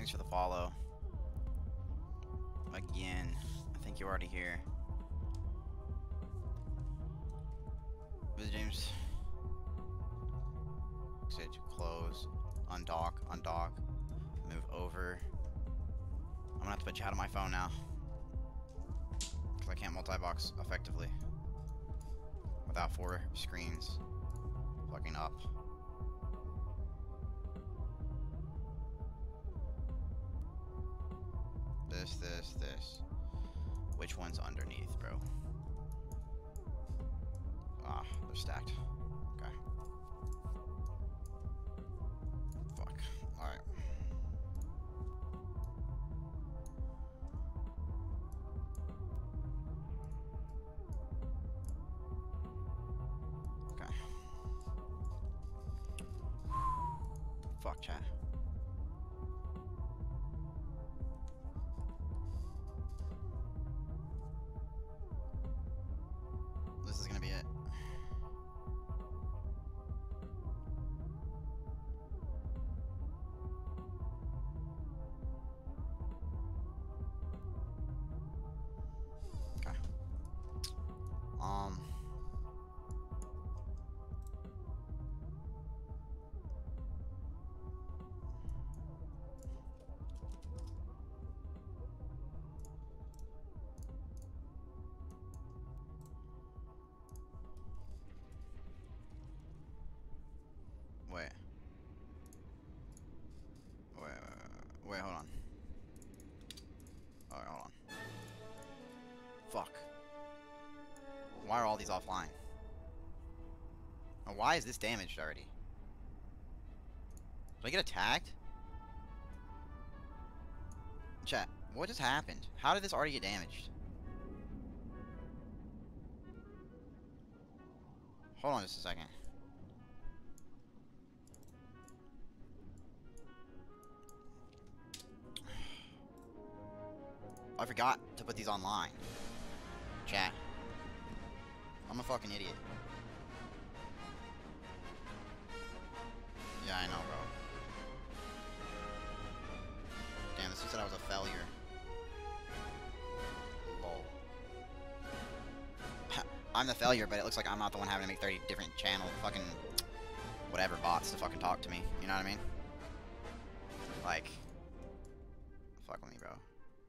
Thanks for the follow. Again, I think you're already here. Visit James. Exit, close, undock, move over. I'm gonna have to put chat on my phone now. Because I can't multi-box effectively. Without 4 screens. Fucking up. This. Which one's underneath, bro? Ah, they're stacked. Okay. Fuck. Alright. Okay. Fuck, chat. This is gonna be it. Okay. Wait. Wait, hold on. Alright, hold on. Fuck. Why are all these offline? And why is this damaged already? Did I get attacked? Chat, what just happened? How did this already get damaged? Hold on just a second. I forgot to put these online. Chat. I'm a fucking idiot. Yeah, I know, bro. Damn, this said I was a failure. Lol. I'm the failure, but it looks like I'm not the one having to make 30 different channel fucking whatever bots to fucking talk to me. You know what I mean? Like, fuck with me, bro.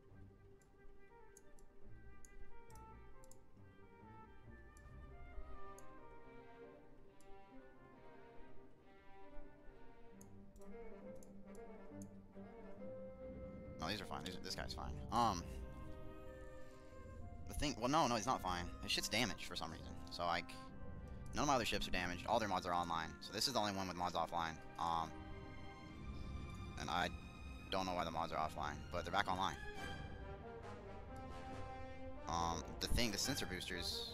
No, these are fine. This guy's fine. The thing, well, no, he's not fine. His shit's damaged for some reason. So, like, none of my other ships are damaged. All their mods are online. So this is the only one with mods offline. And I don't know why the mods are offline, but they're back online. The sensor boosters.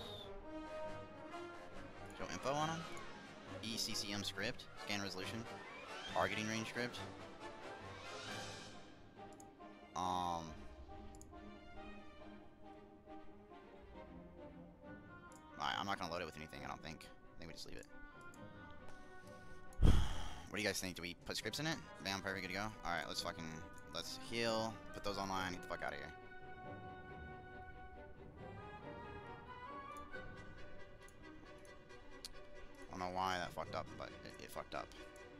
Show info on them. ECCM script, scan resolution, targeting range script. Alright, I'm not gonna load it with anything, I don't think. I think we just leave it. What do you guys think? Do we put scripts in it? Bam, perfect, good to go. Alright, let's heal, put those online, get the fuck out of here. I don't know why that fucked up, but it fucked up.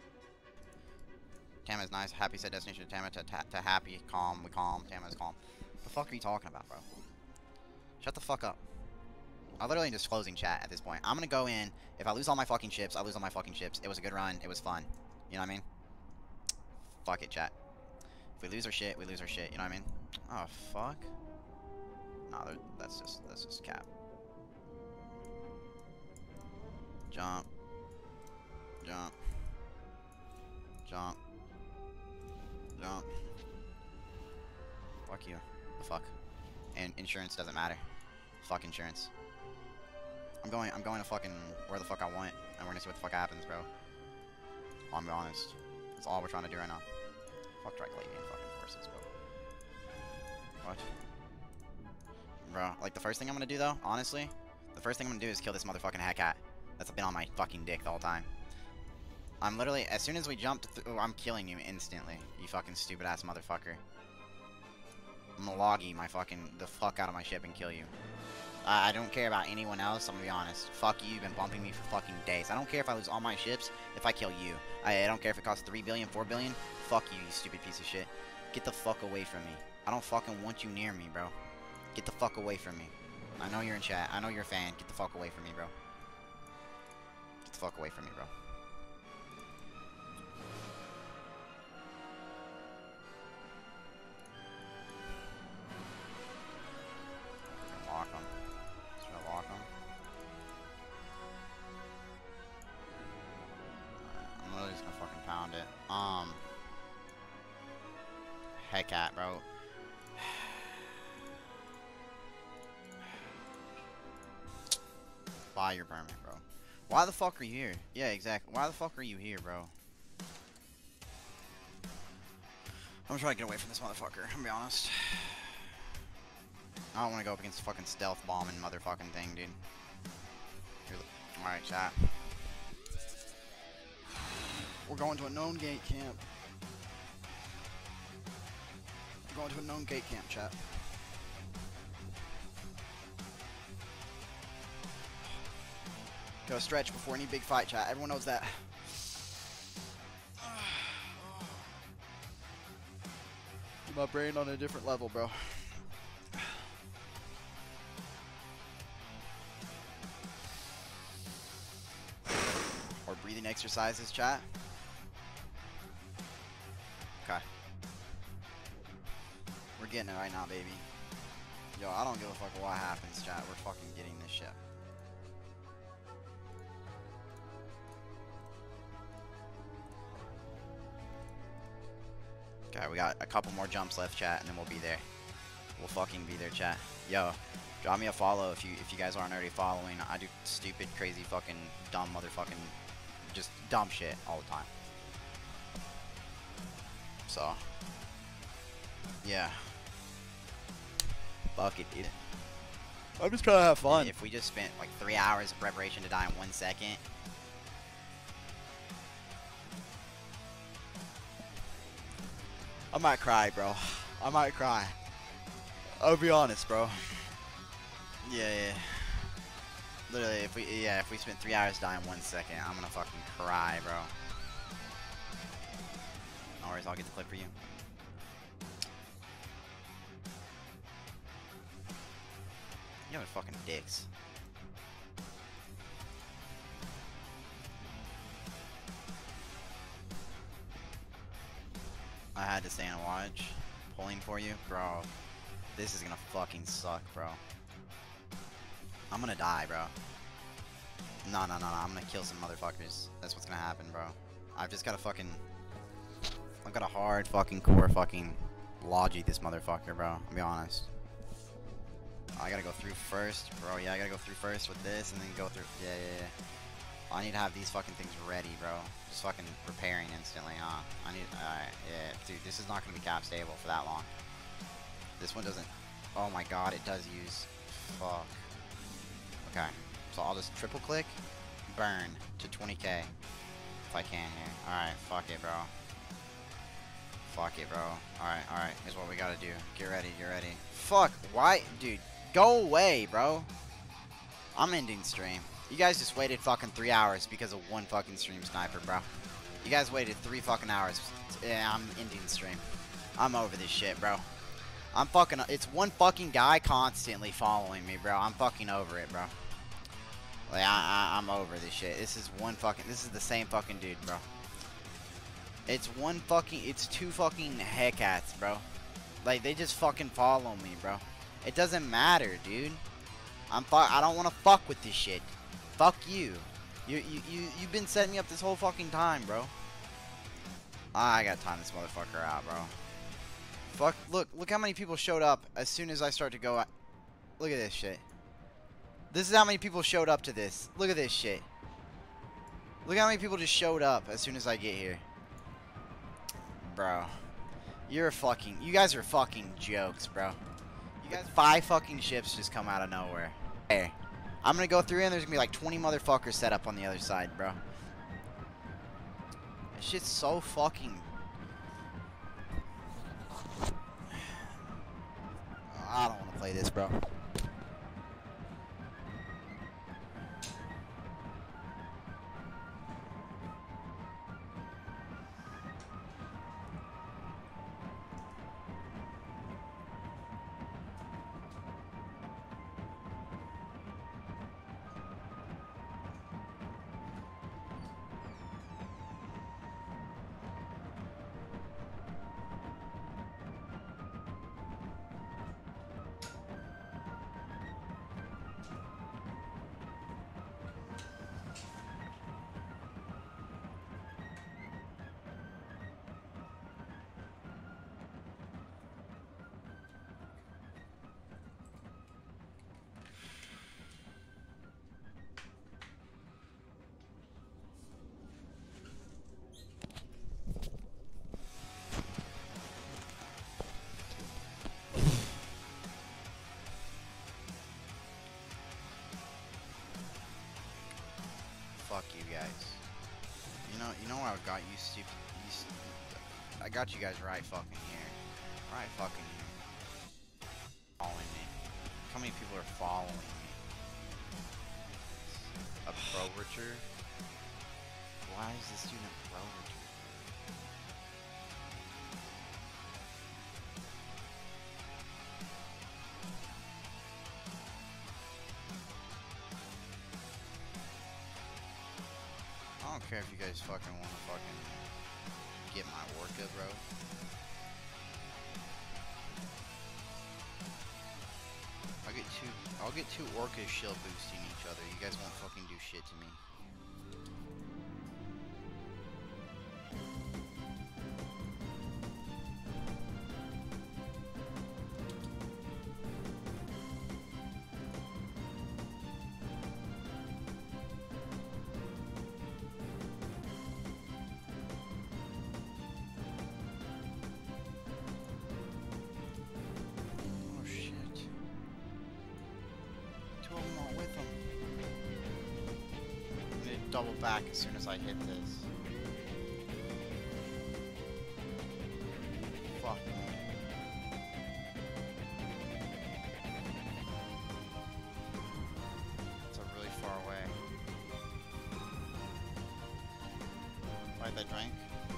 Tama's nice. Happy said destination to Tama to happy. Calm. We calm. Tama's calm. What the fuck are you talking about, bro? Shut the fuck up. I'm literally just closing chat at this point. I'm gonna go in. If I lose all my fucking ships, I lose all my fucking ships. It was a good run. It was fun. You know what I mean? Fuck it, chat. If we lose our shit, we lose our shit. You know what I mean? Oh, fuck. No, that's just cap. Jump. Jump. Jump. Jump. Fuck you. The fuck. And insurance doesn't matter. Fuck insurance. I'm going to fucking where the fuck I want, and we're gonna see what the fuck happens, bro. I'll be honest. That's all we're trying to do right now. Fuck Draculavian fucking forces, bro. What? Bro, like the first thing I'm gonna do though, honestly, the first thing I'm gonna do is kill this motherfucking Hellcat. That's been on my fucking dick the whole time. I'm literally, as soon as we jump, I'm killing you instantly. You fucking stupid ass motherfucker. I'm gonna loggy the fuck out of my ship and kill you. I don't care about anyone else, I'm gonna be honest. Fuck you, you've been bumping me for fucking days. I don't care if I lose all my ships, if I kill you. I don't care if it costs 3 billion, 4 billion. Fuck you, you stupid piece of shit. Get the fuck away from me. I don't fucking want you near me, bro. Get the fuck away from me. I know you're in chat. I know you're a fan. Get the fuck away from me, bro. Get the fuck away from me, bro. Lock him. Just gonna lock him. I'm literally just gonna fucking pound it. Hellcat, bro. Buy your permit, bro. Why the fuck are you here? Yeah, exactly. Why the fuck are you here, bro? I'm trying to get away from this motherfucker, I'm gonna be honest. I don't want to go up against the fucking stealth bombing motherfucking thing, dude. Alright, chat. We're going to a known gate camp. We're going to a known gate camp, chat. Go stretch before any big fight, chat. Everyone knows that. Get my brain on a different level, bro. Or breathing exercises, chat. Okay. We're getting it right now, baby. Yo, I don't give a fuck what happens, chat. We're fucking getting this shit. Okay, we got a couple more jumps left, chat, and then we'll be there. We'll fucking be there, chat. Yo, drop me a follow if you guys aren't already following. I do stupid, crazy, fucking dumb motherfucking, just dumb shit all the time. So, yeah. Fuck it, dude. I'm just trying to have fun. If we just spent like 3 hours of preparation to die in 1 second. I might cry, bro. I might cry. I'll be honest, bro. Yeah. Literally, if we spent 3 hours dying 1 second, I'm gonna fucking cry, bro. No worries, I'll get the clip for you. You know, fucking dicks. I had to stay and watch. Pulling for you, bro. This is gonna fucking suck, bro. I'm gonna die, bro. No. I'm gonna kill some motherfuckers. That's what's gonna happen, bro. I've just gotta fucking... I've got a hard fucking core fucking logic this motherfucker, bro. I'll be honest. I gotta go through first, bro. Yeah, I gotta go through first with this and then go through... Yeah. I need to have these fucking things ready, bro. Just fucking preparing instantly, huh? Alright, yeah. Dude, this is not gonna be cap stable for that long. This one doesn't... Oh my god, it does use... Fuck. Okay. So I'll just triple click, burn to 20k. If I can here. Alright, fuck it, bro. Fuck it, bro. Alright. Here's what we gotta do. Get ready. Fuck, why? Dude, go away, bro. I'm ending stream. You guys just waited fucking 3 hours because of one fucking stream sniper, bro. You guys waited 3 fucking hours. Yeah, I'm ending the stream. I'm over this shit, bro. I'm fucking... It's one fucking guy constantly following me, bro. I'm fucking over it, bro. Like, I'm over this shit. This is one fucking... This is the same fucking dude, bro. It's one fucking... It's 2 fucking Hellcats, bro. Like, they just fucking follow me, bro. It doesn't matter, dude. I don't want to fuck with this shit. Fuck you. You've been setting me up this whole fucking time, bro. I gotta time this motherfucker out, bro. Fuck, look how many people showed up as soon as I start to go out. Look at this shit. This is how many people showed up to this. Look at this shit. Look how many people just showed up as soon as I get here. Bro. You guys are fucking jokes, bro. You guys, 5 fucking ships just come out of nowhere. Hey. I'm gonna go through and there's gonna be like 20 motherfuckers set up on the other side, bro. This shit's so fucking... I don't want to play this, bro. Fuck you guys. You know what I got you stupid. I got you guys right fucking here. Right fucking here. Following me. How many people are following me? A pro Richard? Why is this student a pro Richard? I don't care if you guys fucking want to fucking get my orca, bro. I'll get two orcas shield boosting each other. You guys won't fucking do shit to me. Double back as soon as I hit this. Fuck. It's a really far away. Right, that drank.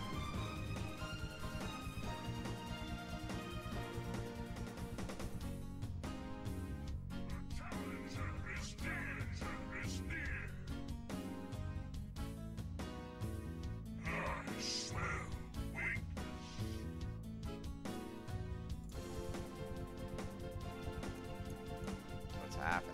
Happening.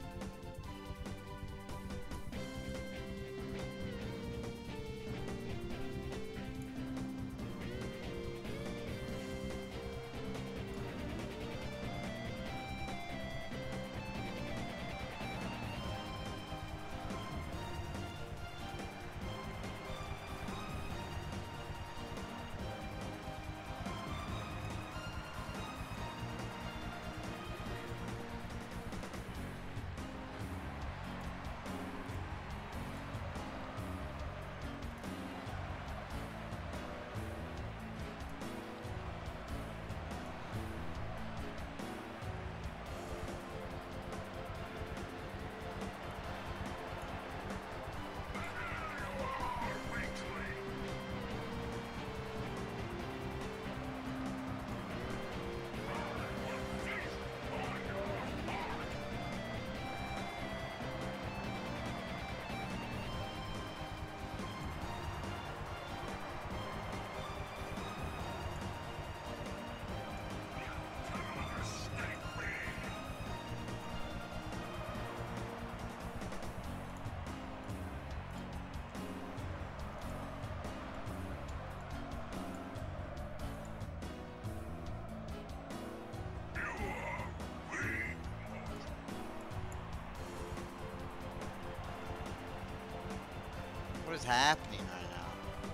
What is happening right now?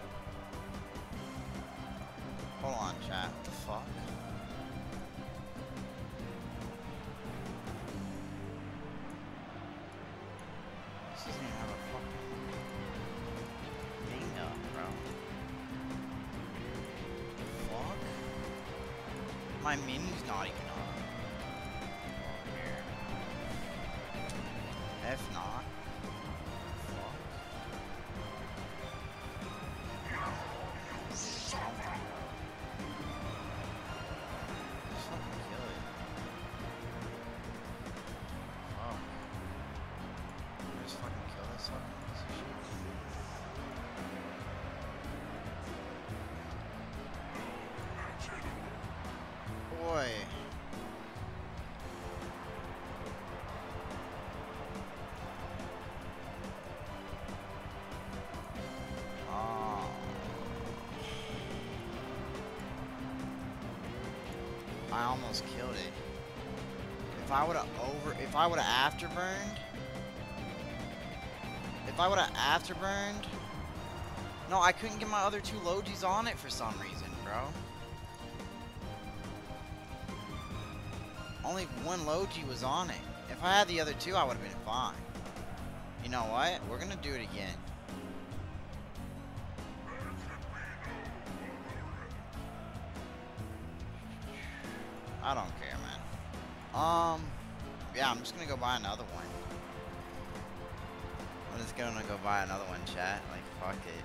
Hold on, chat. What the fuck? This doesn't even have a fucking thing up, bro. My menu's not even on. Here. If not. Boy. Oh. I almost killed it. If I would have afterburned. No, I couldn't get my other two Logis on it for some reason, bro. Only one Logi was on it. If I had the other two, I would have been fine. You know what? We're gonna do it again. I don't care, man. Yeah, I'm just gonna go buy another one. I'm just gonna go buy another one, chat. Like, fuck it.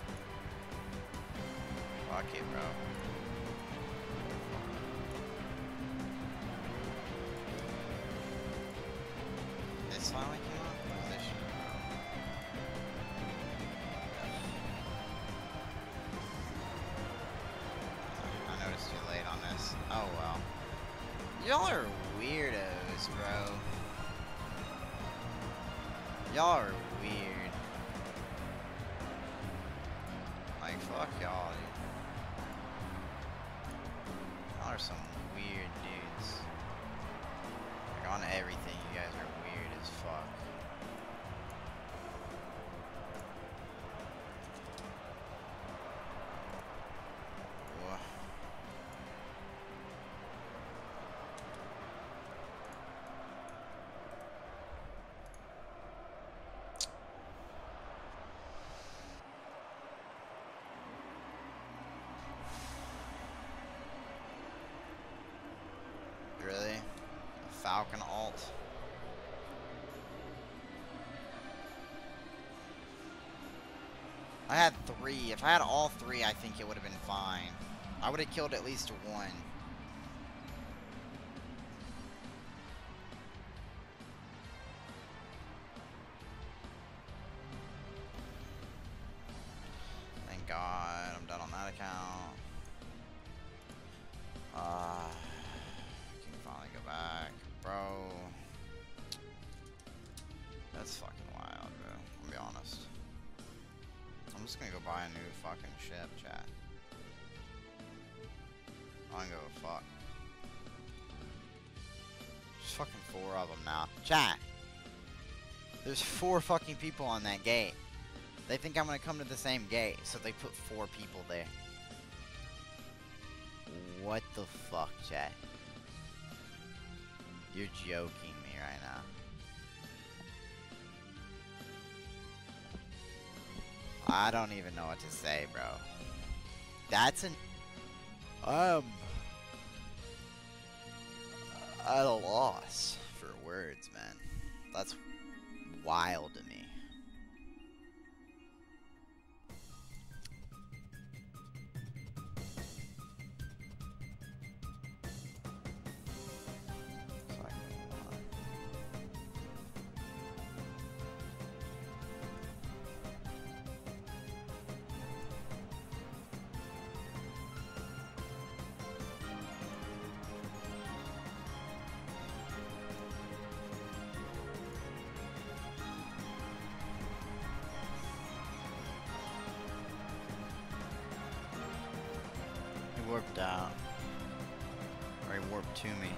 Fuck it, bro. This finally came out? What is this shit, bro? I noticed you're late on this. Oh, well. Y'all are weirdos, bro. Y'all are weird. Like, fuck y'all, dude. Y'all are some weird dudes. Like, on everything, you guys are weird as fuck. Whoa. Really? A Falcon alt? I had 3. If I had all 3, I think it would have been fine. I would have killed at least one. Thank God I'm done on that account. Can finally go back. Bro. That's fucking wild, bro. I'll be honest. I'm just gonna go buy a new fucking ship, chat. I don't give a fuck. There's fucking 4 of them now. Chat! There's 4 fucking people on that gate. They think I'm gonna come to the same gate, so they put 4 people there. What the fuck, chat? You're joking me right now. I don't even know what to say, bro. That's an... at a loss for words, man. That's wild to me. He warped out. Or he warped to me.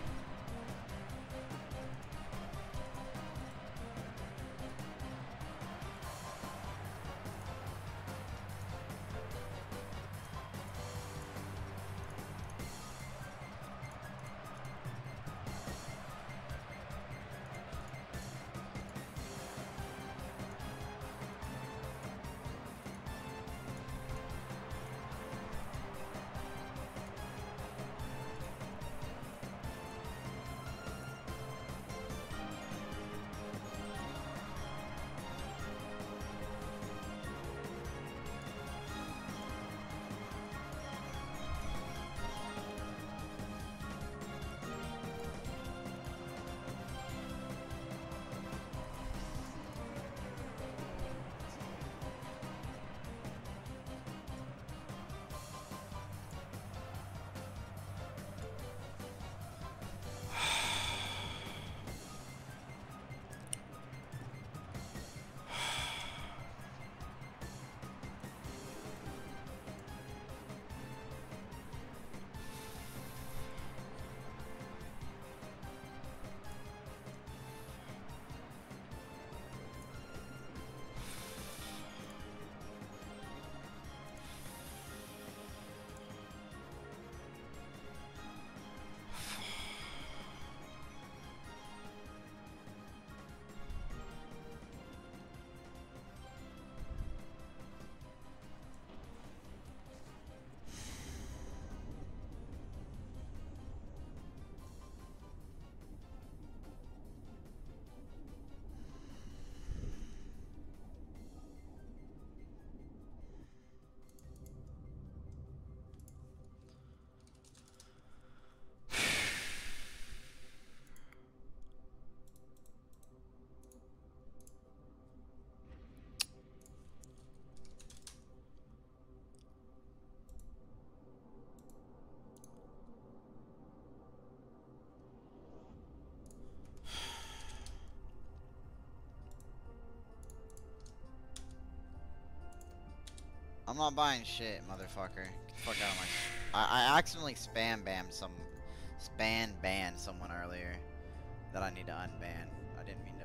not buying shit, motherfucker. Get the fuck out of my... I accidentally banned someone earlier that I need to unban. I didn't mean